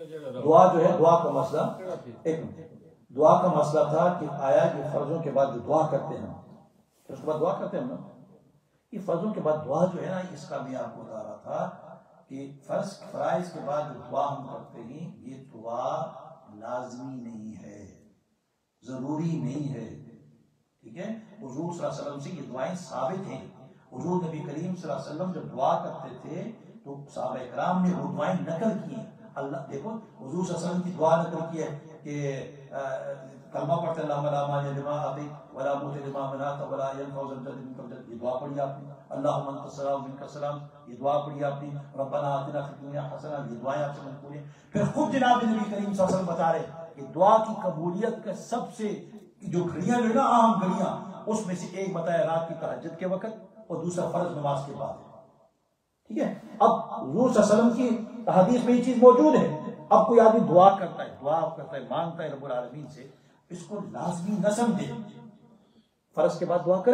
دعا جو ہے، دعا کا مسئلہ، ایک دعا کا مسئلہ تھا کہ آیا کہ فرضوں کے بعد جو دعا کرتے ہیں اس کے بعد دعا کرتے ہیں نا، یہ فرضوں کے بعد دعا جو ہے نا، اس کا میں آپ کو بتا رہا تھا کہ فرائض کے بعد جو دعا ہم کرتے ہیں یہ دعا لازمی نہیں ہے، ضروری نہیں ہے، ٹھیک ہے؟ حضور صلی اللہ علیہ وسلم سے یہ دعائیں ثابت ہیں۔ حضور نبی کریم صلی اللہ علیہ وسلم جب دعا کرتے تھے تو صحابہ کرام نے وہ دعائیں نقل کی ہیں۔ اللہ دیکھو حضور صلی اللہ علیہ وسلم کی دعا نقل کی ہے کہ کلمہ پڑھتے اللہم لا مانع لما اعطیت ولا معطی لما منعت ولا ينفع ذا الجد منک الجد، یہ دعا پڑھی آپ نے۔ اللہم انت السلام ومنک السلام، یہ دعا پڑھی آپ نے۔ ربنا آتنا فی الدنیا حسنہ، یہ دعائیں آپ سے منقول ہیں۔ پھر خود جناب نبی کریم صلی اللہ علیہ وسلم بتا رہے کہ دعا کی قبولیت کا سب سے جو گھڑیاں جو ہے نا، اہم گھڑیاں، اس میں سے ایک بتایا رات کی تہجد کے وقت اور دوسرا فرض نماز کے بعد، ٹھیک ہے؟ اب حضور صلی اللہ علیہ وسلم کی حدیث میں یہ چیز موجود ہے۔ اب کوئی آدمی دعا کرتا ہے، مانگتا ہے رب العالمین سے، اس کو لازمی نہ سمجھے فرض کے بعد دعا کرے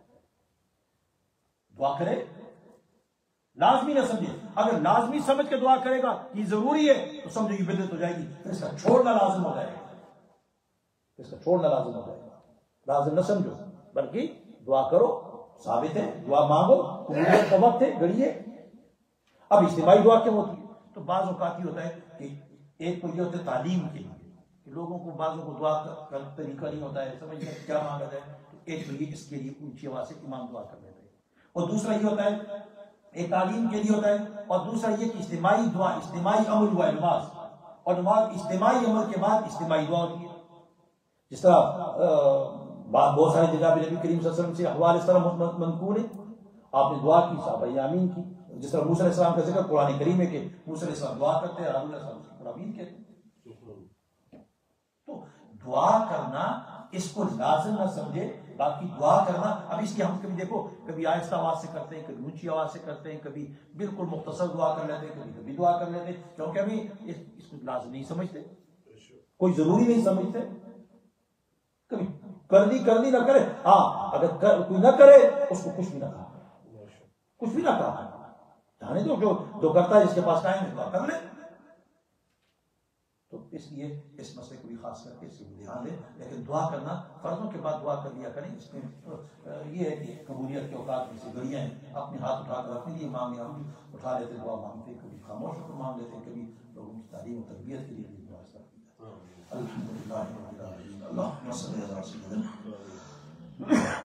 لازمی نہ سمجھے۔ اگر لازمی سمجھ کے دعا کرے گا یہ ضروری ہے تو سمجھے یہ بدعت ہو جائے گی، پھر اس کا چھوڑنا لازم ہو جائے گا، لازم نہ سمجھو بلکہ دعا کرو، ثابت ہے، دعا مانگو، قبولیت کا وقت ہے، گھڑی ہے۔ اب اجتماعی دعا کیوں ہوتی ہے؟ تو بعض اوقات یہ ہوتا ہے کہ ایک تو یہ ہوتا ہے تعلیم کے لیے کہ لوگوں کو، بعضوں کو دعا کا طریقہ نہیں ہوتا ہے، سمجھ میں کیا مانگا جائے، ایک تو یہ اس کے لیے اونچی آواز سے امام دعا کر لیتے ہیں، اور دوسرا یہ ہوتا ہے ایک تعلیم کے لیے ہوتا ہے، اور دوسرا یہ کہ اجتماعی دعا، اجتماعی عمل ہوا ہے نماز، اور نماز اجتماعی عمل کے بعد اجتماعی دعا ہوتی ہے۔ جس طرح بہت سارے جناب نبی کریم صلی اللہ علیہ وسلم سے احوال اس طرح منقول ہے، آپ نے دعا کی، صحابہ آمین کی۔ جس طرح موسیٰ علیہ السلام کا ذکر قرآن کریم ہے کہ موسیٰ علیہ السلام دعا کرتے ہیں، ہارون علیہ السلام اس کو آمین کہتے ہیں۔ تو دعا کرنا اس کو لازم نہ سمجھے، باقی دعا کرنا، اب اس کی ہم کبھی دیکھو، کبھی آہستہ آواز سے کرتے ہیں، کبھی اونچی آواز سے کرتے ہیں، کبھی بالکل مختصر دعا کر لیتے ہیں، کبھی دعا کر لیتے ہیں، کیونکہ ابھی اس کو لازم نہیں سمجھتے، کوئی ضروری نہیں سمجھتے۔ کبھی کر دی نہ کرے، ہاں اگر کوئی نہ کرے اس کو کچھ بھی نہ کہا، جانے دو، جو کرتا ہے جس کے پاس ٹائم ہے دعا کر لے۔ تو اس لیے اس مسئلے کو بھی خاص کر کے اس کو دھیان دیں، لیکن دعا کرنا فرضوں کے بعد دعا کر لیا کریں، اس میں یہ ہے کہ قبولیت کے اوقات میں سے گھڑیاں ہیں، اپنے ہاتھ اٹھا کر اپنے لیے مانگے، ہم اٹھا لیتے دعا مانگتے، کبھی خاموش ہو کر مانگ لیتے، کبھی لوگوں کی تعلیم و تربیت کے لیے بھی دعا کرتے ہیں۔ الحمدللہ رب العالمین، اللہم صلی علی سیدنا